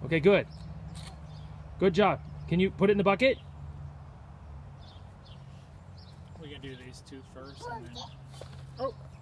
Okay, good. Good job. Can you put it in the bucket? We can do these two first and then... Oh.